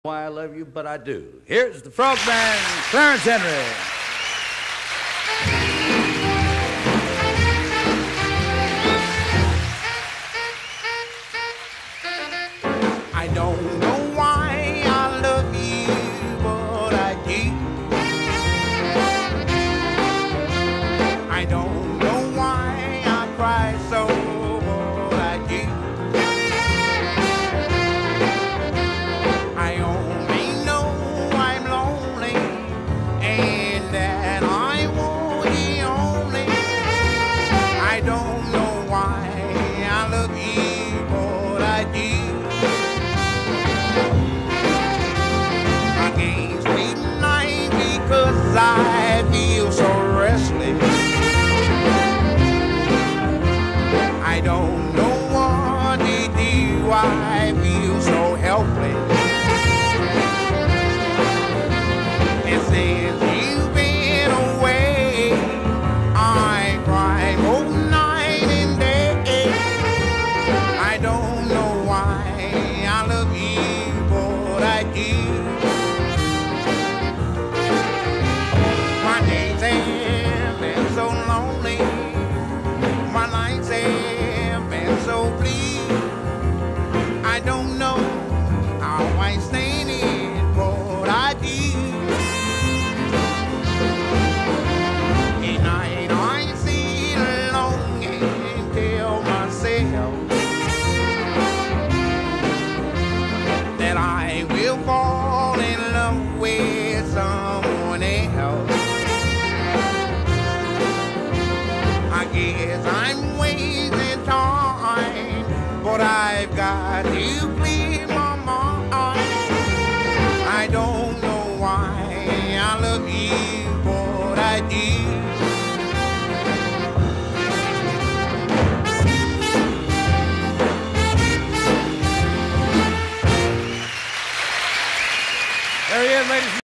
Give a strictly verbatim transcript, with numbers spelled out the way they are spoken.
Why I love you, but I do. Here's the Frogman, Clarence Henry. I don't know why I love you, but I do. I don't know why I cry so, but I do. I only know I'm lonely and that I want you only. I don't know why I love you, but I do. Because I feel so restless. I don't know what to do. I feel so helpless. And since you've been away, I cry both night and day. I don't know why I love you, but I do. My days have been so lonely, my nights have been so bleak. I don't know how I stand it, but I do. At night I sit alone and tell myself that I will fall in love with someone else. I guess I'm wasting time, but I've got to clear my mind. I don't know why I love you, but I do. There he is, ladies and